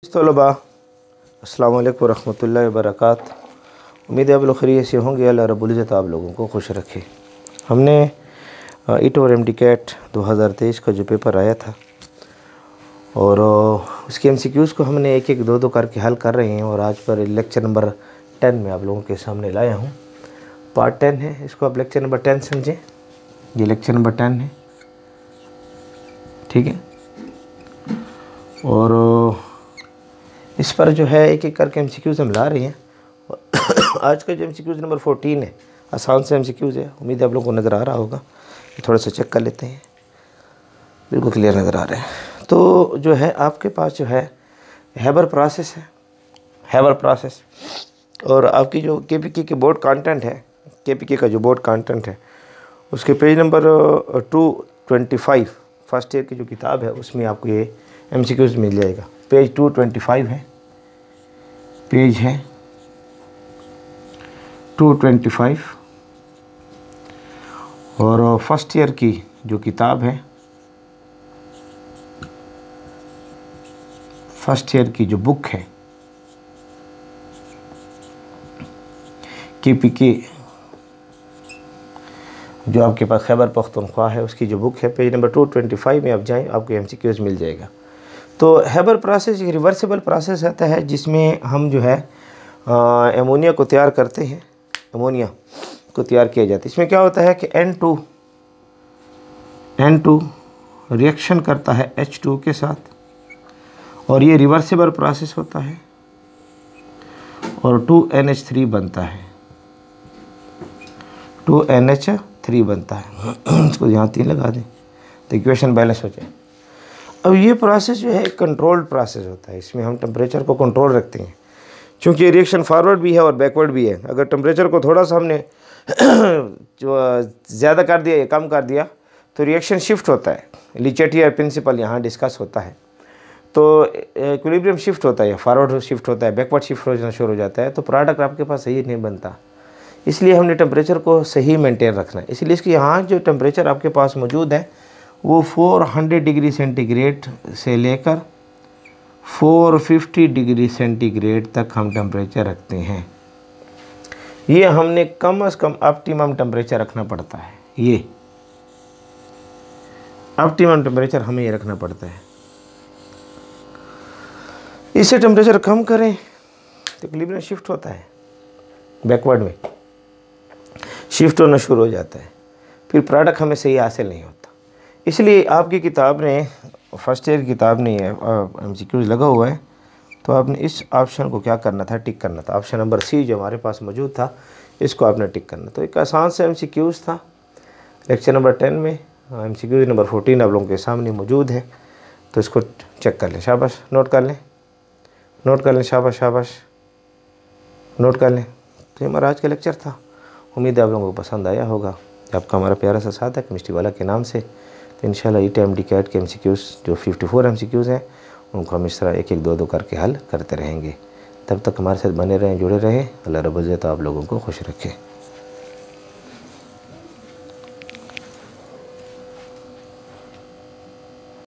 तलबा अस्सलाम वालेकुम रहमतुल्लाहि व बरकात। उम्मीद है आप लोग खैरियत से होंगे। अल्लाह रब्बुल इज़्ज़त आप लोगों को खुश रखे। हमने ईट और MD-CAT 2023 का जो पेपर आया था और उसके MCQs को हमने एक एक दो करके हल कर रहे हैं और आज पर लेक्चर नंबर 10 में आप लोगों के सामने लाया हूँ। पार्ट 10 है, इसको आप लेक्चर नंबर 10 समझें। ये लेक्चर नंबर 10 है, ठीक है। और इस पर जो है एक एक करके MCQs हम ला रहे हैं। आज का जो MCQs नंबर 14 है, आसान से MCQs है। उम्मीद है आप लोगों को नज़र आ रहा होगा। थोड़ा सा चेक कर लेते हैं, बिल्कुल क्लियर नज़र आ रहे हैं। तो जो है आपके पास जो है हैबर प्रोसेस है, हैबर प्रोसेस। और आपकी जो KPK के बोर्ड कंटेंट है, KPK का जो बोर्ड कंटेंट है उसके पेज नंबर 225 फर्स्ट ईयर की जो किताब है उसमें आपको ये MCQs मिल जाएगा। पेज 225 है, पेज है 225 और फर्स्ट ईयर की जो किताब है, फर्स्ट ईयर की जो बुक है KPK जो आपके पास खैबर पख्तूनख्वा है उसकी जो बुक है, पेज नंबर 225 में आप जाएं, आपको MCQs मिल जाएगा। तो हैबर प्रोसेस एक रिवर्सिबल प्रोसेस रहता है जिसमें हम जो है एमोनिया को तैयार करते हैं। एमोनिया को तैयार किया जाता है। इसमें क्या होता है कि N2 रिएक्शन करता है H2 के साथ और ये रिवर्सिबल प्रोसेस होता है और 2NH3 बनता है, 2NH3 बनता है। इसको यहाँ 3 लगा दें तो इक्वेशन बैलेंस हो जाए। अब ये प्रोसेस जो है एक कंट्रोल्ड प्रोसेस होता है। इसमें हम टेम्परेचर को कंट्रोल रखते हैं क्योंकि ये रिएक्शन फॉरवर्ड भी है और बैकवर्ड भी है। अगर टेम्परेचर को थोड़ा सा हमने जो ज़्यादा कर दिया या कम कर दिया तो रिएक्शन शिफ्ट होता है। लिचेटियर प्रिंसिपल यहाँ डिस्कस होता है। तो इक्विलिब्रियम शिफ्ट होता है, फॉरवर्ड शिफ्ट होता है, बैकवर्ड शिफ्ट होना शुरू हो जाता है। तो प्रोडक्ट आपके पास सही नहीं बनता। इसलिए हमने टेम्परेचर को सही मेंटेन रखना है। इसलिए इसके यहाँ जो टेम्परेचर आपके पास मौजूद है वो 400 डिग्री सेंटीग्रेड से लेकर 450 डिग्री सेंटीग्रेड तक हम टेम्परेचर रखते हैं। ये हमने कम से कम ऑप्टिमम टेम्परेचर रखना पड़ता है। ये ऑप्टिमम टेम्परेचर हमें ये रखना पड़ता है। इससे टेम्परेचर कम करें तो इक्विलिब्रियम शिफ्ट होता है, बैकवर्ड में शिफ्ट होना शुरू हो जाता है। फिर प्रोडक्ट हमें सही हासिल नहीं होता। इसलिए आपकी किताब ने, फर्स्ट ईयर की किताब नहीं है, MCQs लगा हुआ है, तो आपने इस ऑप्शन को क्या करना था, टिक करना था। ऑप्शन नंबर C जो हमारे पास मौजूद था इसको आपने टिक करना। तो एक आसान से MCQs था लेक्चर नंबर 10 में। MCQs नंबर 14 आप लोगों के सामने मौजूद है, तो इसको चेक कर लें। शाबाश, नोट कर लें, नोट कर लें, शाबाश शाबाश, नोट कर लें। तो ये हमारा आज का लेक्चर था। उम्मीद है आप लोगों को पसंद आया होगा। आपका हमारा प्यारा सा साथ है केमिस्ट्री वाला के नाम से। तो इंशाल्लाह ईट MD-CAT के MCQs जो 54 MCQs हैं उनको हम इस तरह एक एक दो करके हल करते रहेंगे। तब तक हमारे साथ बने रहें, जुड़े रहें। अल्लाह रब्बुल इज़्ज़त आप लोगों को खुश रखे।